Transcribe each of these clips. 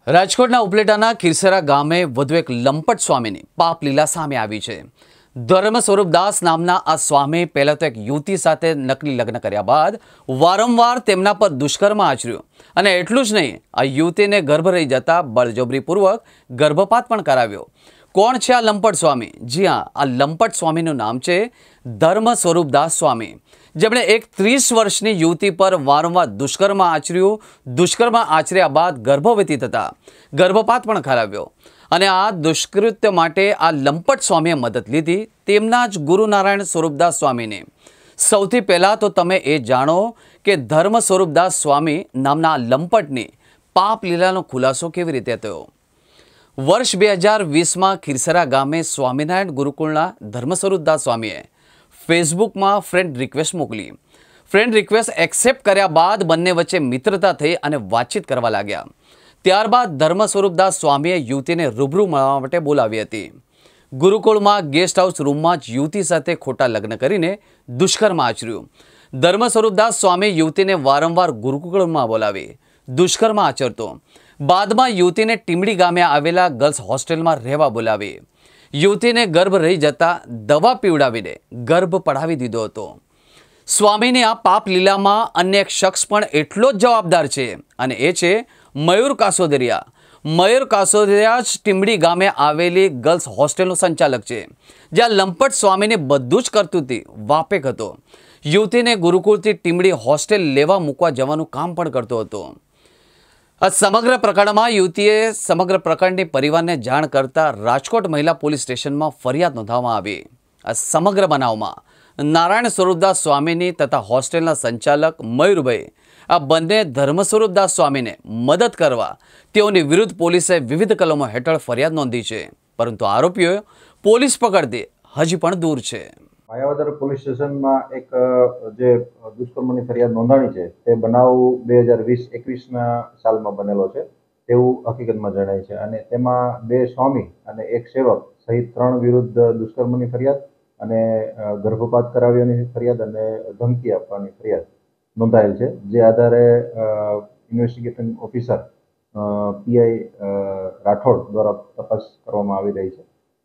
રાજકોટના ઉપલેટાના ખીરસરા ગામે વધુ એક લંપટ સ્વામીની પાપ લીલા સામે આવી છે। ધર્મ સ્વરૂપદાસ નામના આ સ્વામી પહેલા તો એક યુવતી સાથે નકલી લગ્ન કર્યા બાદ વારંવાર તેમના પર દુષ્કર્મ આચર્યું અને એટલું જ નહીં, આ યુવતીને ગર્ભ રહી જતા બળજબરીપૂર્વક ગર્ભપાત પણ કરાવ્યો। કોણ છે આ લંપટ સ્વામી? જી હા, આ લંપટ સ્વામીનું નામ છે ધર્મ સ્વરૂપદાસ સ્વામી, જેમણે એક 30 વર્ષની યુવતી પર વારંવાર દુષ્કર્મ આચર્યું। દુષ્કર્મ આચર્યા બાદ ગર્ભવતી થતા ગર્ભપાત પણ કરાવ્યો અને આ દુષ્કૃત્ય માટે આ લંપટ સ્વામીએ મદદ લીધી તેમના જ ગુરુ નારાયણ સ્વરૂપદાસ સ્વામીને। સૌથી પહેલાં તો તમે એ જાણો કે ધર્મ સ્વરૂપદાસ સ્વામી નામના આ લંપટની પાપ લીલાનો ખુલાસો કેવી રીતે થયો। વર્ષ 2020માં ખીરસરા ગામે સ્વામિનારાયણ ગુરુકુળના ધર્મ સ્વરૂપદાસ સ્વામીએ ફેસબુકમાં ફ્રેન્ડ રિક્વેસ્ટ મોકલી। ફ્રેન્ડ રિક્વેસ્ટ એક્સેપ્ટ કર્યા બાદ બંને વચ્ચે મિત્રતા થઈ અને વાતચીત કરવા લાગ્યા। ત્યારબાદ ધર્મ સ્વરૂપદાસ સ્વામીએ યુવતીને રૂબરૂ મળવા માટે બોલાવી હતી। ગુરુકુળમાં ગેસ્ટ હાઉસ રૂમમાં જ યુવતી સાથે ખોટા લગ્ન કરીને દુષ્કર્મ આચર્યું। ધર્મ સ્વરૂપદાસ સ્વામી યુવતીને વારંવાર ગુરુકુળમાં બોલાવી દુષ્કર્મ આચરતો। બાદમાં યુવતીને ટીમડી ગામે આવેલા ગર્લ્સ હોસ્ટેલમાં રહેવા બોલાવી યુવતીને ગર્ભ રહી જતા દવા પીવડાવીને ગર્ભ પડાવી દીધો હતો। સ્વામીની આ પાપ લીલામાં અન્ય એક શખ્સ પણ એટલો જ જવાબદાર છે અને એ છે મયુર કાસોદરિયા। મયુર કાસોદરિયા જ ટીમડી ગામે આવેલી ગર્લ્સ હોસ્ટેલનો સંચાલક છે, જ્યાં લંપટ સ્વામીને બધું જ કરતુંથી વાપેક હતો। યુવતીને ગુરુકુળથી ટીમડી હોસ્ટેલ લેવા મૂકવા જવાનું કામ પણ કરતો હતો। આ સમગ્ર પ્રકરણમાં યુવતીએ સમગ્ર પ્રકરણની પરિવારને જાણ કરતા રાજકોટ મહિલા પોલીસ સ્ટેશનમાં ફરિયાદ નોંધવામાં આવી। આ સમગ્ર બનાવમાં નારાયણ સ્વરૂપદાસ સ્વામીની તથા હોસ્ટેલના સંચાલક મયુરભાઈ આ બંને ધર્મ સ્વરૂપદાસ સ્વામીને મદદ કરવા તેઓની વિરુદ્ધ પોલીસે વિવિધ કલમો હેઠળ ફરિયાદ નોંધી છે, પરંતુ આરોપીઓ પોલીસ પકડથી હજી પણ દૂર છે। માયાવદર પોલીસ સ્ટેશનમાં એક જે દુષ્કર્મની ફરિયાદ નોંધાણી છે તે બનાવ 2020-21ના સાલમાં બનેલો છે તેવું હકીકતમાં જણાય છે અને તેમાં 2 સ્વામી અને 1 સેવક સહિત 3 વિરુદ્ધ દુષ્કર્મની ફરિયાદ અને ગર્ભપાત કરાવ્યાની ફરિયાદ અને ધમકી આપવાની ફરિયાદ નોંધાયેલ છે, જે આધારે ઇન્વેસ્ટિગેશન ઓફિસર પીઆઈ રાઠોડ દ્વારા તપાસ કરવામાં આવી રહી છે।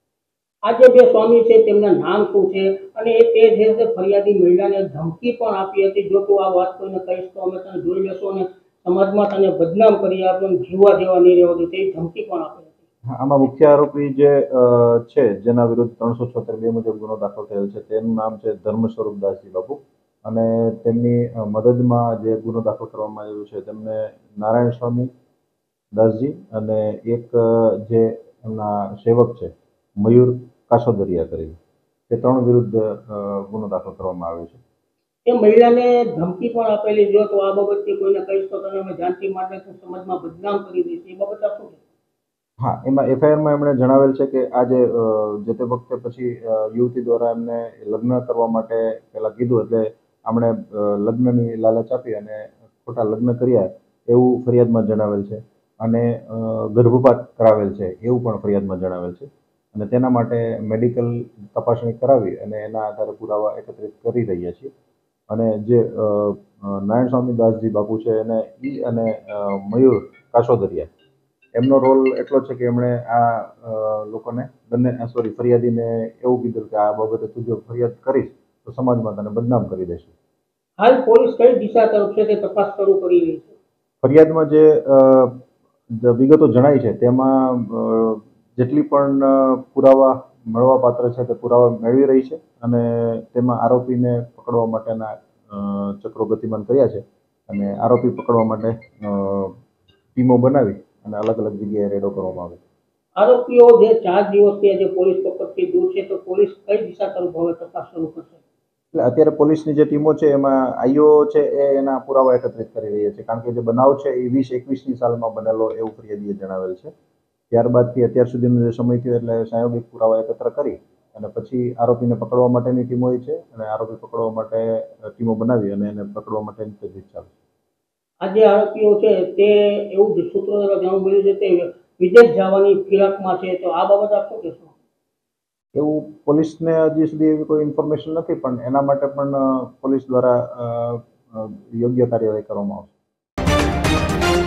આ જે 2 સ્વામી છે તેમના નામ શું છે અને તે જે ફરિયાદી મહિલાને ધમકી પણ આપી હતી, જો તું આ વાત કોઈને કહીશ તો અમે તને જોઈ લેશો અને સમાજમાં તને બદનામ કરી આપીને જીવવા જેવા નહીં રહેવા દો, તેવી ધમકી પણ આપી હતી। આમાં મુખ્ય આરોપી જે છે જેના વિરુદ્ધ 376 મુજબ ગુનો દાખલ થયેલ છે તેનું નામ છે ધર્મ સ્વરૂપદાસજી બાપુ અને તેમની મદદમાં જે ગુનો દાખલ કરવામાં આવ્યો છે તેમને નારાયણ સ્વામી દાસજી અને એક જે એમના સેવક છે મયુર કાસોદરિયા કરી તે 3 વિરુદ્ધ ગુનો દાખલ કરવામાં આવ્યો છે। એ મહિલાને ધમકી પણ આપેલી, જો તો આ બાબતથી કોઈને કહીશ તો તને અમે જાનથી માટે સમાજમાં બદનામ કરી દઈશ, એ બાબત શું છે? હા, એમાં એફઆઈઆરમાં એમણે જણાવેલ છે કે આ જે તે વખતે પછી યુવતી દ્વારા એમને લગ્ન કરવા માટે પહેલાં કીધું એટલે આમણે લગ્નની લાલચ આપી અને ખોટા લગ્ન કર્યા એવું ફરિયાદમાં જણાવેલ છે અને ગર્ભપાત કરાવેલ છે એવું પણ ફરિયાદમાં જણાવેલ છે અને તેના માટે મેડિકલ તપાસણી કરાવી અને એના આધારે પુરાવા એકત્રિત કરી રહ્યા છીએ અને જે નારાયણ સ્વામી દાસજી બાપુ છે એને અને મયુર કાસોદરિયા એમનો રોલ એટલો છે કે એમણે આ લોકોને ફરિયાદીને એવું કીધું કે આ બાબતે તું જો ફરિયાદ કરીશ તો સમાજમાં તને બદનામ કરી દેશે। હાલ પોલીસ કઈ દિશા તરફ છે તે તપાસ શરૂ કરી રહી છે? ફરિયાદમાં જે વિગતો જણાઈ છે તેમાં જેટલી પણ પુરાવા મળવા પાત્ર છે તે પુરાવા મેળવી રહી છે અને તેમાં આરોપીને પકડવા માટેના ચક્રો ગતિમાન કર્યા છે અને આરોપી પકડવા માટે ટીમો બનાવી અને અલગ અલગ જગ્યાએ રેડો કરવામાં આવે। આરોપીઓ જે 4 દિવસથી આજે પોલીસ પકડથી દૂર છે તો પોલીસ કઈ દિશા તરફ હવે તપાસ શરૂ કરશે? એટલે અત્યારે પોલીસની જે ટીમો છે એમાં આઈઓ છે એ એના પુરાવા એકત્રિત કરી રહ્યા છે, કારણ કે જે બનાવ છે એ 20-21ની સાલમાં બનેલો એવું ફરિયાદીએ જણાવેલ છે। ત્યારબાદથી અત્યાર સુધીનો જે સમય થયો એટલે સાયોગિક પુરાવા એકત્ર કરી અને પછી આરોપીને પકડવા માટેની ટીમો હોય છે અને આરોપી પકડવા માટે ટીમો બનાવી અને એને પકડવા માટેની તજવીજ ચાલુ છે। આ જે આરોપીઓ છે તે એવું જ સૂત્રો દ્વારા જાણવા મળ્યું છે તે વિદેશ જવાની ફિરાકમાં છે, તો આ બાબત આપ શું કહેશો? એવું પોલીસને હજી સુધી એવી કોઈ ઇન્ફોર્મેશન નથી, પણ એના માટે પણ પોલીસ દ્વારા યોગ્ય કાર્યવાહી કરવામાં આવશે।